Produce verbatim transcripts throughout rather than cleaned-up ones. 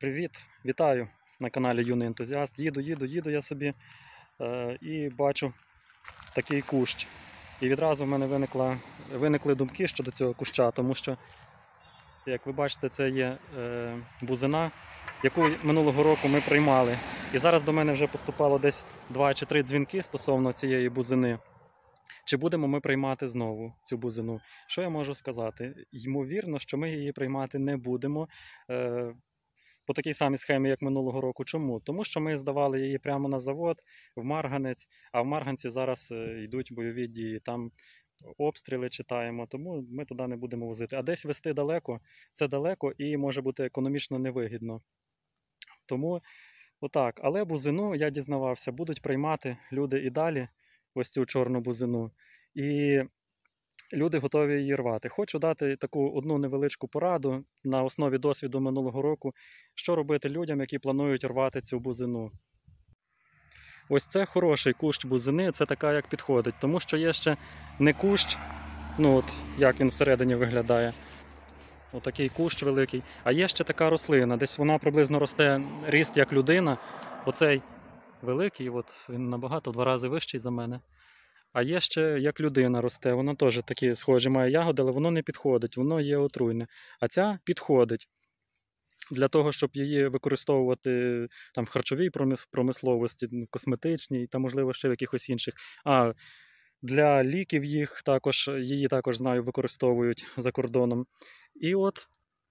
Привіт, вітаю на каналі Юний Ентузіаст. Їду, їду, їду я собі е, і бачу такий кущ. І відразу в мене виникла, виникли думки щодо цього куща, тому що, як ви бачите, це є е, бузина, яку минулого року ми приймали. І зараз до мене вже поступало десь два чи три дзвінки стосовно цієї бузини. Чи будемо ми приймати знову цю бузину? Що я можу сказати? Ймовірно, що ми її приймати не будемо. Е, По такій самій схемі, як минулого року. Чому? Тому що ми здавали її прямо на завод, в Марганець, а в Марганці зараз йдуть бойові дії, там обстріли читаємо, тому ми туди не будемо возити. А десь везти далеко, це далеко і може бути економічно невигідно. Тому отак. Але бузину, я дізнавався, будуть приймати люди і далі, ось цю чорну бузину. І люди готові її рвати. Хочу дати таку одну невеличку пораду на основі досвіду минулого року, що робити людям, які планують рвати цю бузину. Ось це хороший кущ бузини, це така, як підходить, тому що є ще не кущ, ну от як він всередині виглядає, отакий кущ великий, а є ще така рослина, десь вона приблизно росте ріст як людина, оцей великий, от він набагато, в два рази вищий за мене. А є ще як людина росте, воно теж такі схожі має ягоди, але воно не підходить, воно є отруйне. А ця підходить для того, щоб її використовувати там в харчовій промисловості, косметичній та, можливо, ще в якихось інших. А для ліків їх також, її також, знаю, використовують за кордоном. І от,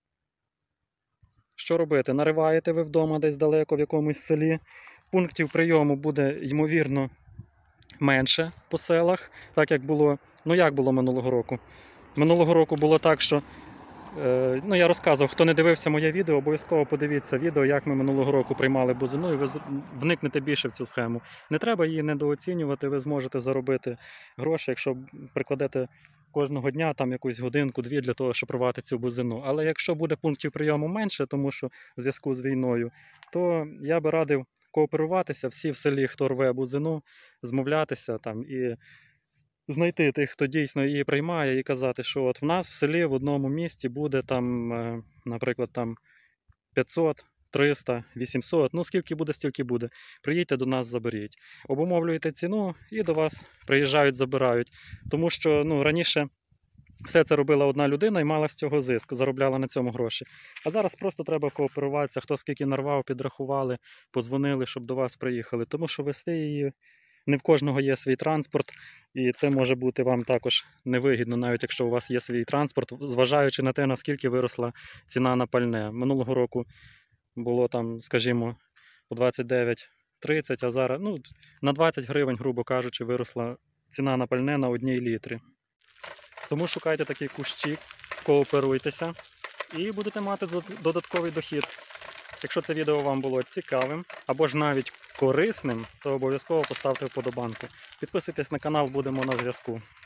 що робити? Нариваєте ви вдома десь далеко в якомусь селі, пунктів прийому буде, ймовірно, менше по селах, так як було, ну як було минулого року. Минулого року було так, що, е, ну я розказував, хто не дивився моє відео, обов'язково подивіться відео, як ми минулого року приймали бузину, і ви вникнете більше в цю схему. Не треба її недооцінювати, ви зможете заробити гроші, якщо прикладете кожного дня там якусь годинку-дві для того, щоб рвати цю бузину. Але якщо буде пунктів прийому менше, тому що в зв'язку з війною, то я би радив кооперуватися, всі в селі, хто рве бузину, змовлятися там і знайти тих, хто дійсно її приймає, і казати, що от в нас в селі в одному місті буде там, наприклад, там п'ятсот, триста, вісімсот, ну скільки буде, стільки буде. Приїдьте до нас, заберіть. Обумовлюєте ціну і до вас приїжджають, забирають. Тому що ну, раніше все це робила одна людина і мала з цього зиск, заробляла на цьому гроші. А зараз просто треба кооперуватися, хто скільки нарвав, підрахували, позвонили, щоб до вас приїхали. Тому що вести її, не в кожного є свій транспорт, і це може бути вам також невигідно, навіть якщо у вас є свій транспорт, зважаючи на те, наскільки виросла ціна на пальне. Минулого року було там, скажімо, по двадцять дев'ять тридцять, а зараз ну, на двадцять гривень, грубо кажучи, виросла ціна на пальне на одній літрі. Тому шукайте такий кущик, кооперуйтеся і будете мати додатковий дохід. Якщо це відео вам було цікавим або ж навіть корисним, то обов'язково поставте вподобанку. Підписуйтесь на канал, будемо на зв'язку.